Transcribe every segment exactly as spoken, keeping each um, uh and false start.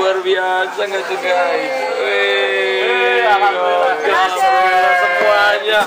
Luar biasa nggak tuh guys? Wih, alhamdulillah. alhamdulillah semuanya.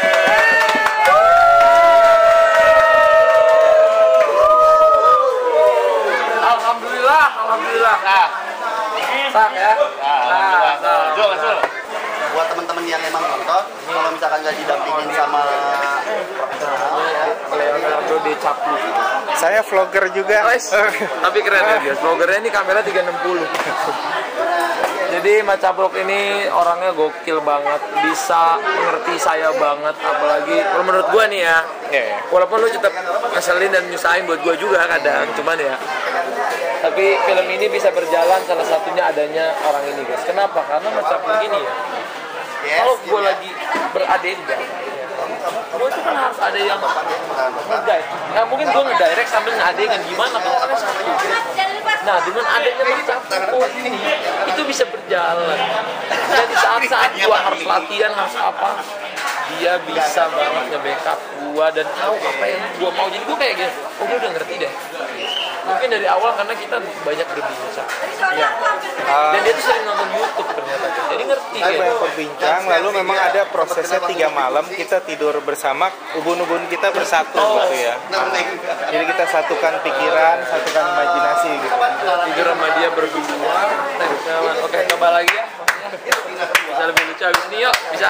Alhamdulillah, alhamdulillah. Nah, tak ya. Nah, nah, Jul, Jul. Buat teman-teman yang emang nonton, kalau misalkan nggak didampingin sama profesional ya, Leonardo DiCaprio. Saya vlogger juga. Tapi keren ya dia. Vloggernya ini kamera tiga enam nol. Jadi Mas Caplok ini orangnya gokil banget, bisa mengerti saya banget, apalagi kalau menurut gua nih ya. Yeah. Walaupun lu tetap ngeselin dan nyusahin buat gua juga kadang, cuman ya. Tapi film ini bisa berjalan salah satunya adanya orang ini guys. Kenapa? Karena Mas Caplok ini ya. Kalau gua lagi beradenda, gua itu kan harus ada yang ngedirect. Nggak mungkin gua ngedirect sambil ngadegan gimana kalau kan satu. Nah, dengan adanya Mas Caplok ini itu bisa berjalan. Dan di saat-saat gua harus latihan, harus apa, dia bisa banget nge-backup gua dan tahu apa yang gua mau. Jadi gua kayak gitu, oh dia udah ngerti deh. Mungkin dari awal karena kita banyak berbincang. Iya. Dan dia tuh sering nonton YouTube ternyata. Jadi ngerti Saya ya. banyak berbincang, lalu memang ada prosesnya tiga malam kita tidur bersama, ubun-ubun kita bersatu Oh. gitu ya. Jadi kita satukan pikiran, satukan imajinasi gitu. Tidur sama dia berdua. Oke, coba lagi ya. Bisa lebih lucu habis ini yuk, bisa.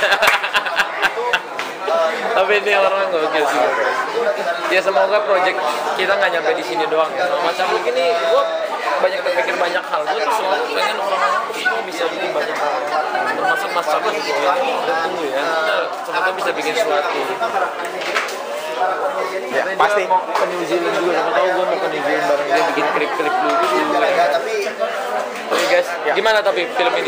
Tapi ini orang gokil sih. Ya semoga project kita nggak nyampe di sini doang. Macam begini, gue banyak terpikir banyak hal. Gue tuh selalu pengen orang-orang itu bisa bikin banyak hal. Termasuk Mas Caplok juga ya. Udah tunggu ya. Kita semoga bisa bikin sesuatu. Ya, Karena pasti. dia mau ke New Zealand juga. Siapa tahu gue mau ke New Zealand bareng dia bikin klip-klip lucu. ya, tapi Oke guys, gimana tapi film ini?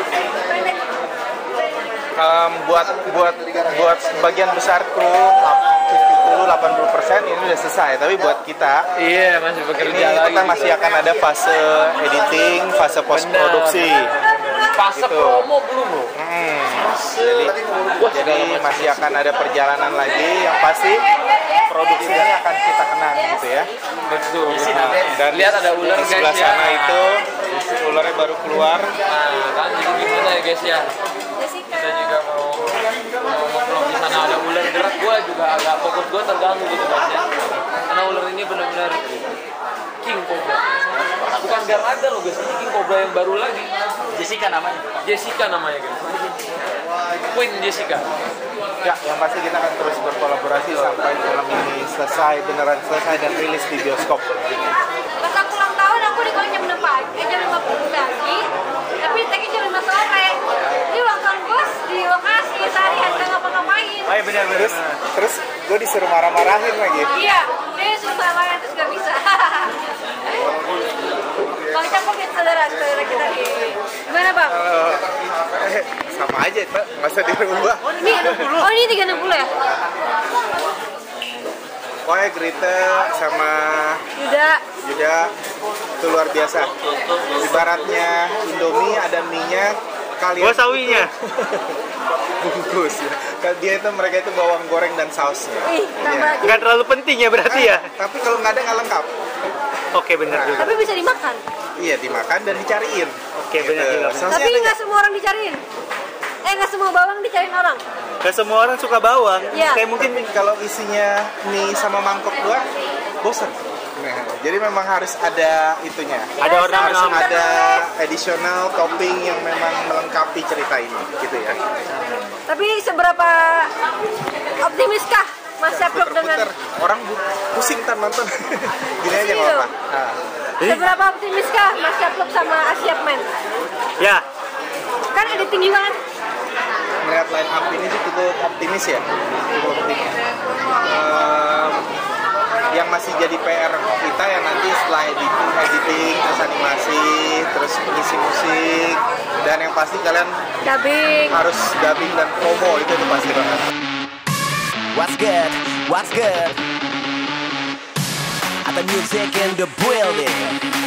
Um, buat buat buat sebagian besar kru tujuh puluh sampai delapan puluh persen ini udah selesai, tapi buat kita Iya, masih bekerja ini lagi. kita masih akan ada fase editing, fase post produksi. Fase Gitu. promo belum loh. Hmm. Jadi, wah, Jadi segala macam. masih akan ada perjalanan lagi yang pasti produksinya akan kita kenang gitu ya. Betul. Nah, dan Lihat ada ular di guys sebelah ya. sana itu ularnya baru keluar. Nah, kan jadi gimana ya guys ya? Kita juga mau mau ngevlog di sana ada ular gerak, gua juga agak fokus gua terganggu gitu guys ya. Karena ular ini benar-benar king cobra. Bukan Garada loh guys, ini king cobra yang baru lagi. Jessica namanya. Jessica namanya guys. Queen Jessica. Ya, yang pasti kita akan terus berkolaborasi sampai film ini selesai, beneran selesai dan rilis di bioskop. Pas aku ulang tahun aku di jam enam pagi, jam lima puluh pagi, tapi tadi jam lima sore. Ini ulang tahun bos di lokasi, sehari-hari nggak ngapa-ngapain. Oh iya benar terus, terus gue disuruh marah-marahin lagi. Iya, dia susah banget terus nggak bisa. Bang Caplok ya saudara, saudara kita di gimana bang? Uh, eh, sama aja, Pak. Nggak usah dirubah. Ini, oh ini tiga enam puluh ya? Pokoknya Grita sama Yuda. Yuda itu luar biasa. Ibaratnya Indomie ada mie-nya, kalian Gua sawinya. bungkus ya. Kalau dia itu mereka itu bawang goreng dan sausnya. Ih, tambah. Nggak terlalu penting ya berarti ya. Tapi kalau nggak ada nggak lengkap. Oke benar juga. Tapi bisa dimakan. Iya dimakan dan dicariin. Oke benar juga. Sausnya Tapi ada nggak semua orang dicariin. Eh nggak semua bawang dicariin orang. Gak semua orang suka bawang. Iya. Kayak mungkin kalau isinya mie sama mangkok doang, bosan. Nah, jadi memang harus ada itunya. Ada Ya, ornamen Harus sama- ada additional topping yang memang melengkapi cerita ini, gitu ya. Tapi seberapa optimiskah Mas Caplok dengan Puter-puter, orang bu- pusing ntar nonton. Gini aja nggak apa-apa. Nah, seberapa optimiskah Mas Caplok sama Asia Men? Ya. Kan editing juga kan? melihat line up ini sih cukup optimis ya, cukup optimis. Ehm, yang masih jadi P R kita yang nanti setelah editing, editing, terus animasi, terus ngisi musik, dan yang pasti kalian Dubbing. harus dubbing dan promo itu udah pasti banget. What's good? What's good? At the music in the building.